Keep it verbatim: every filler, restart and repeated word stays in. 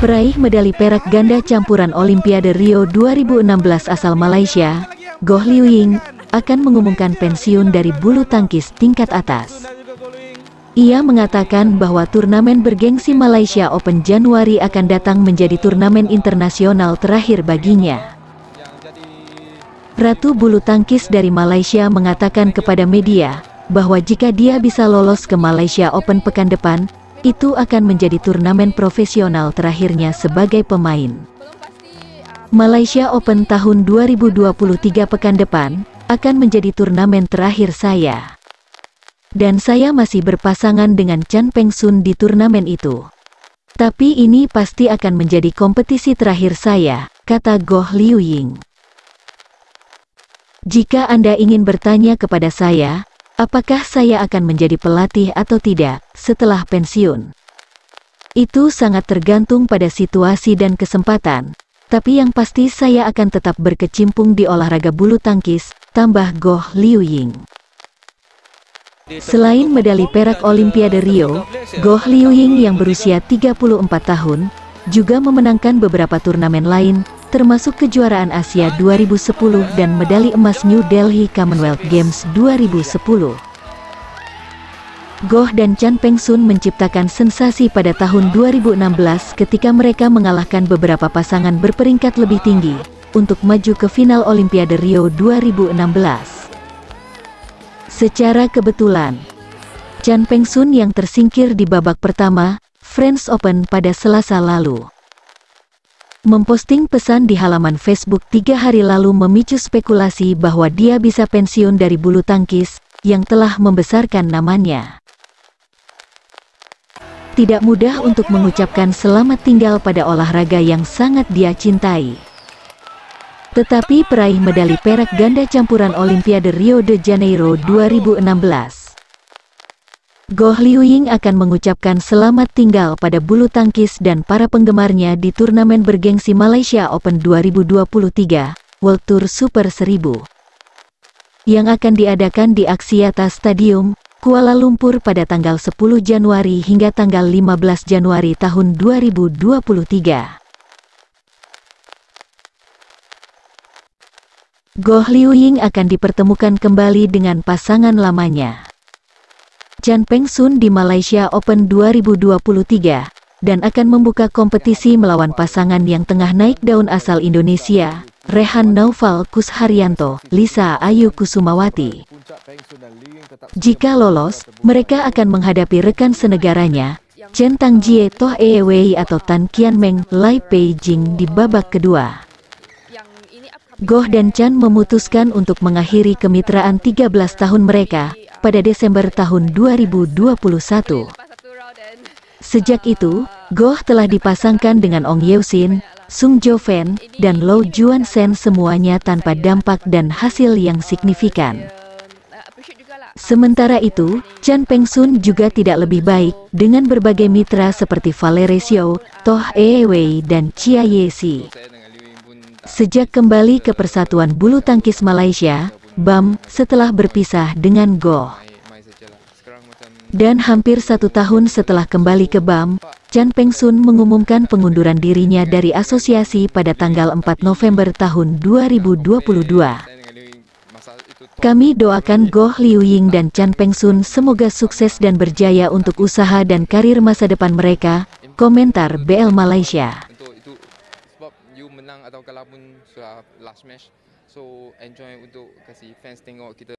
Peraih medali perak ganda campuran Olimpiade Rio dua ribu enam belas asal Malaysia, Goh Liu Ying, akan mengumumkan pensiun dari bulu tangkis tingkat atas. Ia mengatakan bahwa turnamen bergengsi Malaysia Open Januari akan datang menjadi turnamen internasional terakhir baginya. Ratu bulu tangkis dari Malaysia mengatakan kepada media bahwa jika dia bisa lolos ke Malaysia Open pekan depan, itu akan menjadi turnamen profesional terakhirnya sebagai pemain. Malaysia Open tahun dua ribu dua puluh tiga pekan depan akan menjadi turnamen terakhir saya. Dan saya masih berpasangan dengan Chan Peng Sun di turnamen itu. Tapi ini pasti akan menjadi kompetisi terakhir saya, kata Goh Liu Ying. Jika Anda ingin bertanya kepada saya, apakah saya akan menjadi pelatih atau tidak setelah pensiun? Itu sangat tergantung pada situasi dan kesempatan, tapi yang pasti saya akan tetap berkecimpung di olahraga bulu tangkis, tambah Goh Liu Ying. Selain medali perak Olimpiade Rio, Goh Liu Ying yang berusia tiga puluh empat tahun, juga memenangkan beberapa turnamen lain, termasuk kejuaraan Asia dua ribu sepuluh dan medali emas New Delhi Commonwealth Games dua ribu sepuluh. Goh dan Chan Peng Sun menciptakan sensasi pada tahun dua ribu enam belas ketika mereka mengalahkan beberapa pasangan berperingkat lebih tinggi untuk maju ke final Olimpiade Rio dua ribu enam belas. Secara kebetulan, Chan Peng Sun yang tersingkir di babak pertama French Open pada Selasa lalu, memposting pesan di halaman Facebook tiga hari lalu memicu spekulasi bahwa dia bisa pensiun dari bulu tangkis yang telah membesarkan namanya. Tidak mudah untuk mengucapkan selamat tinggal pada olahraga yang sangat dia cintai. Tetapi peraih medali perak ganda campuran Olimpiade Rio de Janeiro dua ribu enam belas, Goh Liu Ying akan mengucapkan selamat tinggal pada bulu tangkis dan para penggemarnya di turnamen bergengsi Malaysia Open dua ribu dua puluh tiga, World Tour Super seribu, yang akan diadakan di Axiata Stadium, Kuala Lumpur pada tanggal sepuluh Januari hingga tanggal lima belas Januari tahun dua ribu dua puluh tiga. Goh Liu Ying akan dipertemukan kembali dengan pasangan lamanya, Chan Peng Sun di Malaysia Open dua ribu dua puluh tiga, dan akan membuka kompetisi melawan pasangan yang tengah naik daun asal Indonesia, Rehan Naufal Kusharyanto, Lisa Ayu Kusumawati. Jika lolos, mereka akan menghadapi rekan senegaranya, Chen Tangjie Toh Ewei atau Tan Kian Meng Lai Pei Jing di babak kedua. Goh dan Chan memutuskan untuk mengakhiri kemitraan tiga belas tahun mereka pada Desember tahun dua ribu dua puluh satu. Sejak itu, Goh telah dipasangkan dengan Ong Yeo Sin, Sung Jo Fen, dan Lau Juan Sen semuanya tanpa dampak dan hasil yang signifikan. Sementara itu, Chan Peng Sun juga tidak lebih baik dengan berbagai mitra seperti Valerie Xiao, Toh Ewei, dan Chia Ye Si. Sejak kembali ke Persatuan Bulu Tangkis Malaysia, B A M, setelah berpisah dengan Goh. Dan hampir satu tahun setelah kembali ke B A M, Chan Peng Sun mengumumkan pengunduran dirinya dari asosiasi pada tanggal empat November tahun dua ribu dua puluh dua. Kami doakan Goh Liu Ying dan Chan Peng Sun semoga sukses dan berjaya untuk usaha dan karir masa depan mereka, komentar B L Malaysia. Menang atau kalah pun sudah last match, so enjoy untuk kasih fans tengok kita